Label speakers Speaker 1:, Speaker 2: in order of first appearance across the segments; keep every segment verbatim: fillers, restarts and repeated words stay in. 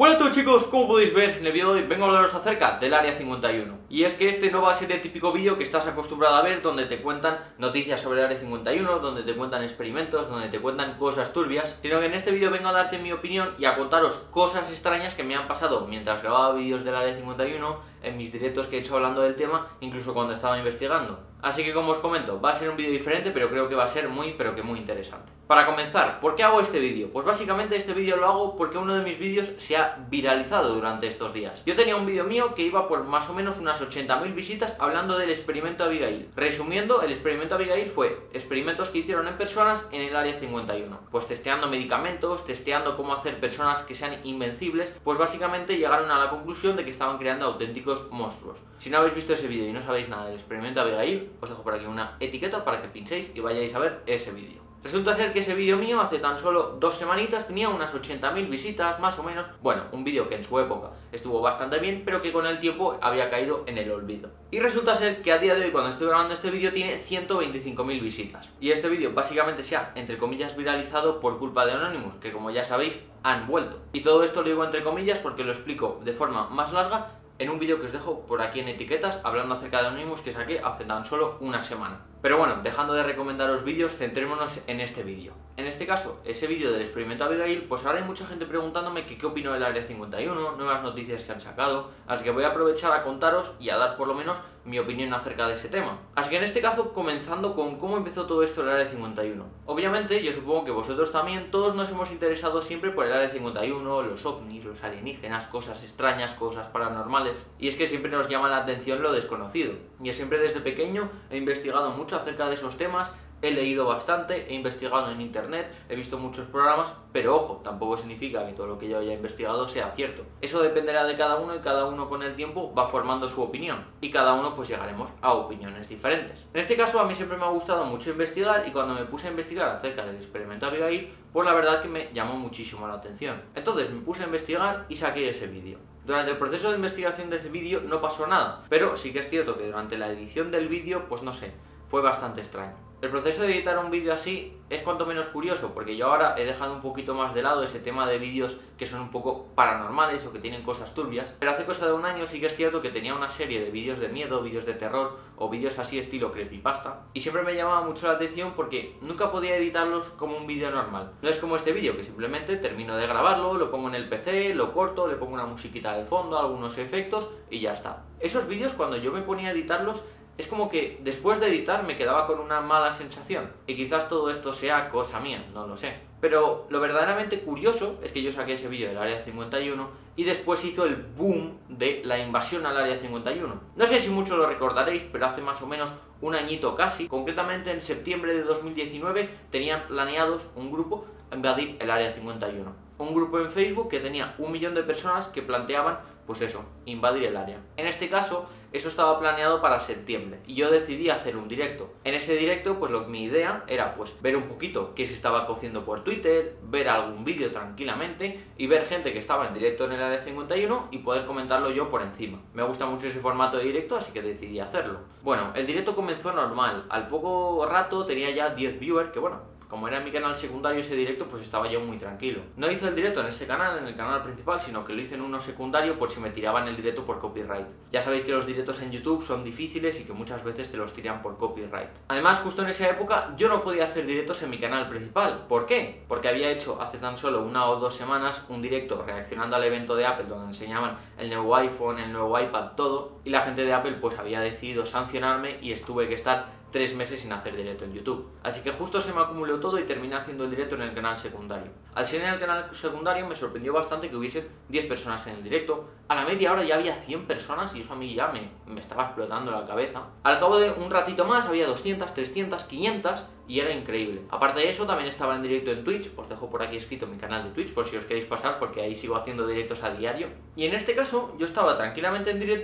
Speaker 1: Hola a todos chicos, como podéis ver en el vídeo de hoy vengo a hablaros acerca del Área cincuenta y uno. Y es que este no va a ser el típico vídeo que estás acostumbrado a ver donde te cuentan noticias sobre el Área cincuenta y uno, donde te cuentan experimentos, donde te cuentan cosas turbias, sino que en este vídeo vengo a darte mi opinión y a contaros cosas extrañas que me han pasado mientras grababa vídeos del Área cincuenta y uno, en mis directos que he hecho hablando del tema, incluso cuando estaba investigando. Así que como os comento, va a ser un vídeo diferente, pero creo que va a ser muy, pero que muy interesante. Para comenzar, ¿por qué hago este vídeo? Pues básicamente este vídeo lo hago porque uno de mis vídeos se ha viralizado durante estos días. Yo tenía un vídeo mío que iba por más o menos unas ochenta mil visitas hablando del experimento Abigail. Resumiendo, el experimento Abigail fue experimentos que hicieron en personas en el Área cincuenta y uno. Pues testeando medicamentos, testeando cómo hacer personas que sean invencibles, pues básicamente llegaron a la conclusión de que estaban creando auténticos monstruos. Si no habéis visto ese vídeo y no sabéis nada del experimento Abigail, os dejo por aquí una etiqueta para que pinchéis y vayáis a ver ese vídeo. Resulta ser que ese vídeo mío hace tan solo dos semanitas tenía unas ochenta mil visitas, más o menos. Bueno, un vídeo que en su época estuvo bastante bien, pero que con el tiempo había caído en el olvido. Y resulta ser que a día de hoy, cuando estoy grabando este vídeo, tiene ciento veinticinco mil visitas. Y este vídeo básicamente se ha, entre comillas, viralizado por culpa de Anonymous, que como ya sabéis, han vuelto. Y todo esto lo digo entre comillas porque lo explico de forma más larga en un vídeo que os dejo por aquí en etiquetas hablando acerca de Anonymous que saqué hace tan solo una semana. Pero bueno, dejando de recomendaros vídeos, centrémonos en este vídeo. En este caso, ese vídeo del experimento Abigail, pues ahora hay mucha gente preguntándome que qué opino del Área cincuenta y uno, nuevas noticias que han sacado, así que voy a aprovechar a contaros y a dar por lo menos mi opinión acerca de ese tema. Así que en este caso, comenzando con cómo empezó todo esto del Área cincuenta y uno. Obviamente, yo supongo que vosotros también, todos nos hemos interesado siempre por el Área cincuenta y uno, los ovnis, los alienígenas, cosas extrañas, cosas paranormales. Y es que siempre nos llama la atención lo desconocido. Yo siempre desde pequeño he investigado mucho acerca de esos temas, he leído bastante, he investigado en internet, he visto muchos programas, pero ojo, tampoco significa que todo lo que yo haya investigado sea cierto. Eso dependerá de cada uno y cada uno con el tiempo va formando su opinión y cada uno pues llegaremos a opiniones diferentes. En este caso a mí siempre me ha gustado mucho investigar y cuando me puse a investigar acerca del experimento Abigail, pues la verdad que me llamó muchísimo la atención. Entonces me puse a investigar y saqué ese vídeo. Durante el proceso de investigación de ese vídeo no pasó nada, pero sí que es cierto que durante la edición del vídeo, pues no sé, fue bastante extraño. El proceso de editar un vídeo así es cuanto menos curioso, porque yo ahora he dejado un poquito más de lado ese tema de vídeos que son un poco paranormales o que tienen cosas turbias, pero hace cosa de un año sí que es cierto que tenía una serie de vídeos de miedo, vídeos de terror o vídeos así estilo creepypasta, y siempre me llamaba mucho la atención porque nunca podía editarlos como un vídeo normal. No es como este vídeo que simplemente termino de grabarlo, lo pongo en el P C, lo corto, le pongo una musiquita de fondo, algunos efectos y ya está. Esos vídeos cuando yo me ponía a editarlos es como que después de editar me quedaba con una mala sensación. Y quizás todo esto sea cosa mía, no lo sé. Pero lo verdaderamente curioso es que yo saqué ese vídeo del Área cincuenta y uno y después hizo el boom de la invasión al Área cincuenta y uno. No sé si mucho lo recordaréis, pero hace más o menos un añito casi, concretamente en septiembre de dos mil diecinueve, tenían planeados un grupo invadir el Área cincuenta y uno. Un grupo en Facebook que tenía un millón de personas que planteaban, pues eso, invadir el área. En este caso, eso estaba planeado para septiembre y yo decidí hacer un directo. En ese directo, pues lo, mi idea era pues ver un poquito qué se estaba cociendo por Twitter, ver algún vídeo tranquilamente y ver gente que estaba en directo en el Área cincuenta y uno y poder comentarlo yo por encima. Me gusta mucho ese formato de directo, así que decidí hacerlo. Bueno, el directo comenzó normal. Al poco rato tenía ya diez viewers, que bueno, como era mi canal secundario ese directo, pues estaba yo muy tranquilo. No hice el directo en este canal, en el canal principal, sino que lo hice en uno secundario por si me tiraban el directo por copyright. Ya sabéis que los directos en YouTube son difíciles y que muchas veces te los tiran por copyright. Además, justo en esa época yo no podía hacer directos en mi canal principal. ¿Por qué? Porque había hecho hace tan solo una o dos semanas un directo reaccionando al evento de Apple donde enseñaban el nuevo iPhone, el nuevo iPad, todo, y la gente de Apple pues había decidido sancionarme y estuve que estar tres meses sin hacer directo en YouTube. Así que justo se me acumuló todo y terminé haciendo el directo en el canal secundario. Al ser en el canal secundario me sorprendió bastante que hubiesen diez personas en el directo. A la media hora ya había cien personas y eso a mí ya me, me estaba explotando la cabeza. Al cabo de un ratito más había doscientas, trescientas, quinientas y era increíble. Aparte de eso también estaba en directo en Twitch, os dejo por aquí escrito mi canal de Twitch por si os queréis pasar porque ahí sigo haciendo directos a diario. Y en este caso yo estaba tranquilamente en directo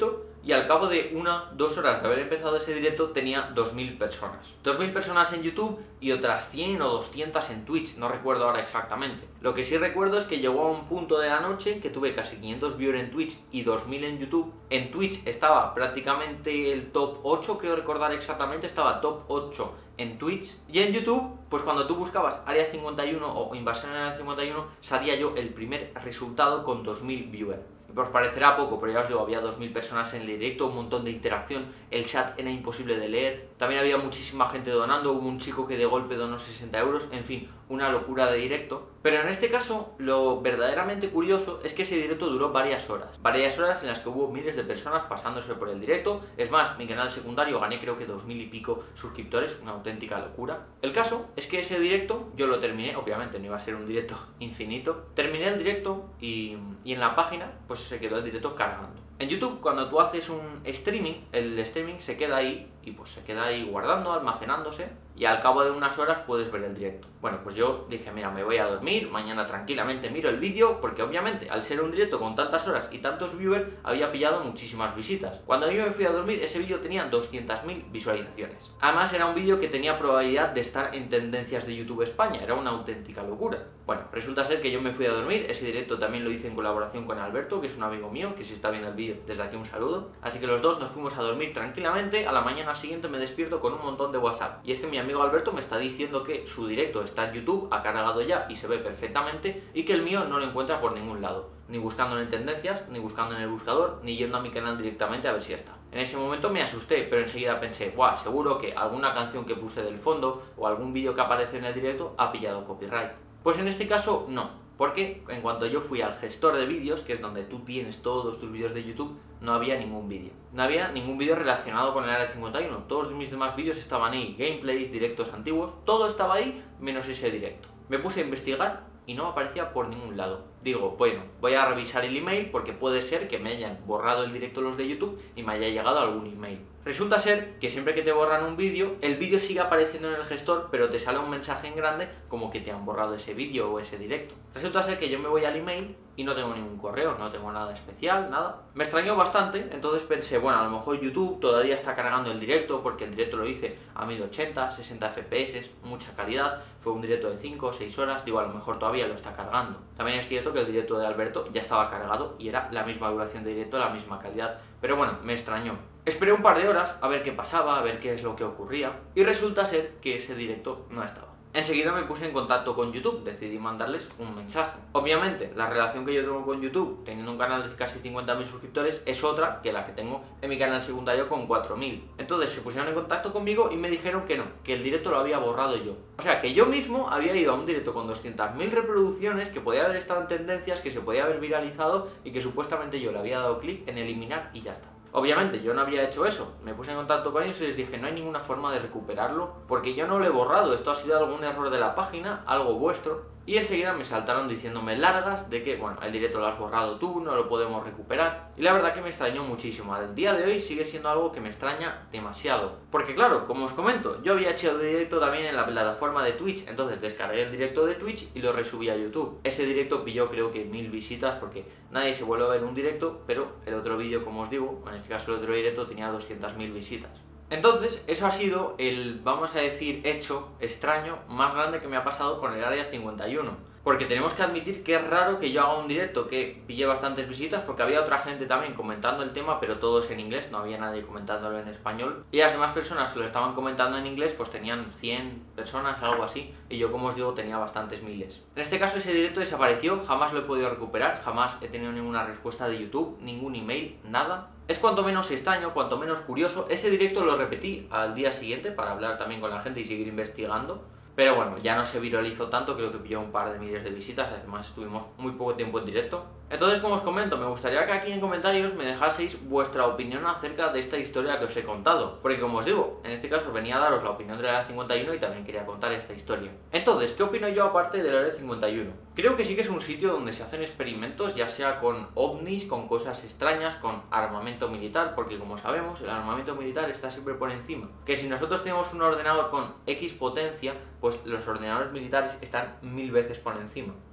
Speaker 1: y al cabo de una, dos horas de haber empezado ese directo tenía dos mil personas. dos mil personas en YouTube y otras cien o doscientas en Twitch, no recuerdo ahora exactamente. Lo que sí recuerdo es que llegó a un punto de la noche que tuve casi quinientos viewers en Twitch y dos mil en YouTube. En Twitch estaba prácticamente el top ocho, creo recordar exactamente, estaba top ocho en Twitch. Y en YouTube, pues cuando tú buscabas Área cincuenta y uno o Invasión en Área cincuenta y uno, salía yo el primer resultado con dos mil viewers. Os parecerá poco, pero ya os digo, había dos mil personas en el directo, un montón de interacción, el chat era imposible de leer, también había muchísima gente donando, hubo un chico que de golpe donó sesenta euros, en fin, una locura de directo. Pero en este caso, lo verdaderamente curioso es que ese directo duró varias horas, varias horas en las que hubo miles de personas pasándose por el directo. Es más, mi canal secundario gané creo que dos mil y pico suscriptores, una auténtica locura. El caso es que ese directo yo lo terminé, obviamente no iba a ser un directo infinito, terminé el directo y, y en la página pues se quedó el directo cargando. En YouTube, cuando tú haces un streaming, el streaming se queda ahí y pues se queda ahí guardando, almacenándose, y al cabo de unas horas puedes ver el directo. Bueno, pues yo dije, mira, me voy a dormir, mañana tranquilamente miro el vídeo, porque obviamente al ser un directo con tantas horas y tantos viewers, había pillado muchísimas visitas. Cuando yo me fui a dormir, ese vídeo tenía doscientas mil visualizaciones. Además era un vídeo que tenía probabilidad de estar en tendencias de YouTube España, era una auténtica locura. Bueno, resulta ser que yo me fui a dormir, ese directo también lo hice en colaboración con Alberto, que es un amigo mío, que si está viendo el vídeo, desde aquí un saludo. Así que los dos nos fuimos a dormir tranquilamente. A la mañana siguiente me despierto con un montón de WhatsApp. Y es que mi amigo Alberto me está diciendo que su directo está en YouTube, ha cargado ya y se ve perfectamente, y que el mío no lo encuentra por ningún lado. Ni buscando en tendencias, ni buscando en el buscador, ni yendo a mi canal directamente a ver si está. En ese momento me asusté, pero enseguida pensé, guau, seguro que alguna canción que puse del fondo o algún vídeo que aparece en el directo ha pillado copyright. Pues en este caso no, porque en cuanto yo fui al gestor de vídeos, que es donde tú tienes todos tus vídeos de YouTube, no había ningún vídeo. No había ningún vídeo relacionado con el Área cincuenta y uno. Todos mis demás vídeos estaban ahí, gameplays, directos antiguos, todo estaba ahí menos ese directo. Me puse a investigar y no aparecía por ningún lado. Digo, bueno, voy a revisar el email porque puede ser que me hayan borrado el directo los de YouTube y me haya llegado algún email. Resulta ser que siempre que te borran un vídeo, el vídeo sigue apareciendo en el gestor, pero te sale un mensaje en grande como que te han borrado ese vídeo o ese directo. Resulta ser que yo me voy al email y no tengo ningún correo, no tengo nada especial, nada. Me extrañó bastante, entonces pensé, bueno, a lo mejor YouTube todavía está cargando el directo, porque el directo lo hice a mil ochenta, sesenta F P S, mucha calidad, fue un directo de cinco o seis horas, digo, a lo mejor todavía lo está cargando. También es cierto que el directo de Alberto ya estaba cargado y era la misma duración de directo, la misma calidad, pero bueno, me extrañó. Esperé un par de horas a ver qué pasaba, a ver qué es lo que ocurría, y resulta ser que ese directo no estaba. Enseguida me puse en contacto con YouTube, decidí mandarles un mensaje. Obviamente, la relación que yo tengo con YouTube, teniendo un canal de casi cincuenta mil suscriptores, es otra que la que tengo en mi canal secundario con cuatro mil. Entonces se pusieron en contacto conmigo y me dijeron que no, que el directo lo había borrado yo. O sea, que yo mismo había ido a un directo con doscientas mil reproducciones, que podía haber estado en tendencias, que se podía haber viralizado y que supuestamente yo le había dado clic en eliminar y ya está. Obviamente yo no había hecho eso, me puse en contacto con ellos y les dije, no hay ninguna forma de recuperarlo porque yo no lo he borrado, esto ha sido algún error de la página, algo vuestro. Y enseguida me saltaron diciéndome largas de que, bueno, el directo lo has borrado tú, no lo podemos recuperar. Y la verdad que me extrañó muchísimo. Al día de hoy sigue siendo algo que me extraña demasiado. Porque claro, como os comento, yo había hecho directo también en la plataforma de Twitch. Entonces descargué el directo de Twitch y lo resubí a YouTube. Ese directo pilló creo que mil visitas porque nadie se vuelve a ver un directo. Pero el otro vídeo, como os digo, en este caso el otro directo tenía doscientas mil visitas. Entonces, eso ha sido el, vamos a decir, hecho extraño más grande que me ha pasado con el Área cincuenta y uno. Porque tenemos que admitir que es raro que yo haga un directo que pille bastantes visitas, porque había otra gente también comentando el tema, pero todos en inglés, no había nadie comentándolo en español. Y las demás personas que lo estaban comentando en inglés, pues tenían cien personas, algo así, y yo, como os digo, tenía bastantes miles. En este caso ese directo desapareció, jamás lo he podido recuperar, jamás he tenido ninguna respuesta de YouTube, ningún email, nada. Es cuanto menos extraño, cuanto menos curioso. Ese directo lo repetí al día siguiente para hablar también con la gente y seguir investigando. Pero bueno, ya no se viralizó tanto, creo que pilló un par de miles de visitas, además estuvimos muy poco tiempo en directo. Entonces, como os comento, me gustaría que aquí en comentarios me dejaseis vuestra opinión acerca de esta historia que os he contado. Porque como os digo, en este caso venía a daros la opinión del Área cincuenta y uno y también quería contar esta historia. Entonces, ¿qué opino yo aparte del Área cincuenta y uno? Creo que sí que es un sitio donde se hacen experimentos, ya sea con ovnis, con cosas extrañas, con armamento militar, porque como sabemos, el armamento militar está siempre por encima. Que si nosotros tenemos un ordenador con X potencia, pues los ordenadores militares están mil veces por encima.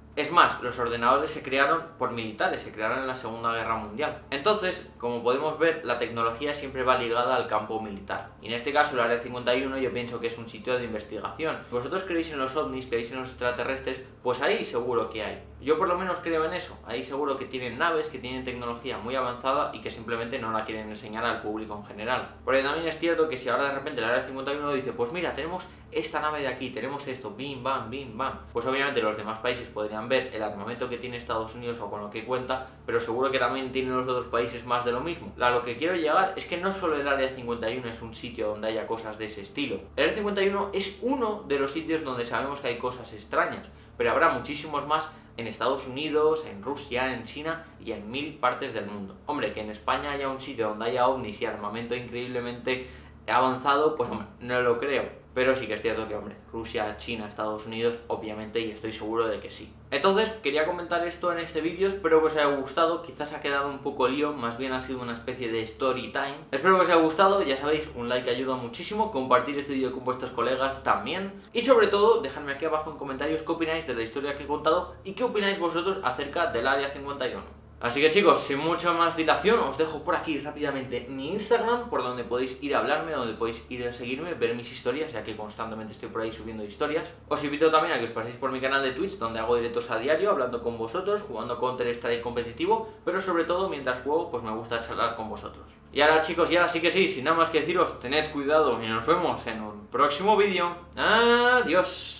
Speaker 1: Es más, los ordenadores se crearon por militares, se crearon en la Segunda Guerra Mundial. Entonces, como podemos ver, la tecnología siempre va ligada al campo militar. Y en este caso, el Área cincuenta y uno yo pienso que es un sitio de investigación. Si vosotros creéis en los ovnis, creéis en los extraterrestres, pues ahí seguro que hay. Yo por lo menos creo en eso. Ahí seguro que tienen naves, que tienen tecnología muy avanzada y que simplemente no la quieren enseñar al público en general. Porque también es cierto que si ahora de repente el Área cincuenta y uno dice, pues mira, tenemos esta nave de aquí, tenemos esto, bim, bam, bim, bam, pues obviamente los demás países podrían ver el armamento que tiene Estados Unidos o con lo que cuenta, pero seguro que también tienen los otros países más de lo mismo. A lo que quiero llegar es que no solo el Área cincuenta y uno es un sitio donde haya cosas de ese estilo. El Área cincuenta y uno es uno de los sitios donde sabemos que hay cosas extrañas, pero habrá muchísimos más en Estados Unidos, en Rusia, en China y en mil partes del mundo. Hombre, que en España haya un sitio donde haya ovnis y armamento increíblemente avanzado, pues hombre, no lo creo. Pero sí que es cierto que, hombre, Rusia, China, Estados Unidos, obviamente, y estoy seguro de que sí. Entonces, quería comentar esto en este vídeo, espero que os haya gustado, quizás ha quedado un poco lío, más bien ha sido una especie de story time. Espero que os haya gustado, ya sabéis, un like ayuda muchísimo, compartir este vídeo con vuestros colegas también. Y sobre todo, dejadme aquí abajo en comentarios qué opináis de la historia que he contado y qué opináis vosotros acerca del Área cincuenta y uno. Así que chicos, sin mucha más dilación, os dejo por aquí rápidamente mi Instagram, por donde podéis ir a hablarme, donde podéis ir a seguirme, ver mis historias, ya que constantemente estoy por ahí subiendo historias. Os invito también a que os paséis por mi canal de Twitch, donde hago directos a diario, hablando con vosotros, jugando Counter-Strike competitivo, pero sobre todo, mientras juego, pues me gusta charlar con vosotros. Y ahora chicos, ya sí que sí, sin nada más que deciros, tened cuidado y nos vemos en un próximo vídeo. Adiós.